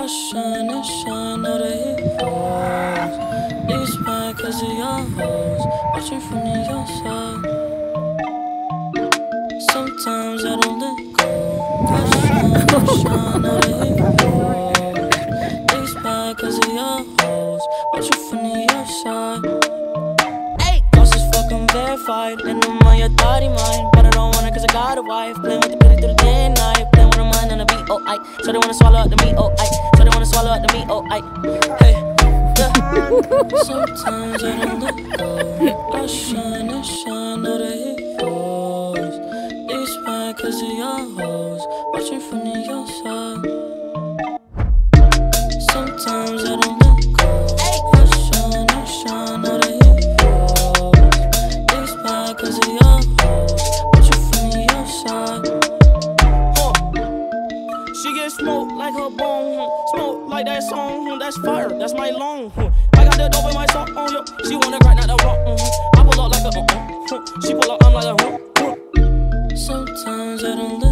shine and shine, know that he falls. These mad cause of your hoes, watching from the outside. Sometimes I don't let go. I shine and shine, know that he falls. These mad cause of your hoes, watching from the outside. Hey, boss is fucking verified, and I'm on your thotty mind. But I don't want it cause I got a wife. Playing with the bitty through the day and night. Playing with the mind on the beat, oh I. So they wanna swallow up the meat, oh I. So they wanna swallow up the meat, oh I. Hey, yeah. Sometimes I don't let go. I shine and shine, know that he falls. These mad cause of your hoes, watching from the outside. Sometimes I don't let go. I shine and shine, know that he falls. These mad cause of your hoes, watching from the outside. She get smoked like her bone, smoke like that song, that's fire, that's my long. I got the dope in my song, yo. She wanna grind out the rock, I pull up like a she pull up, I'm like a Sometimes I don't let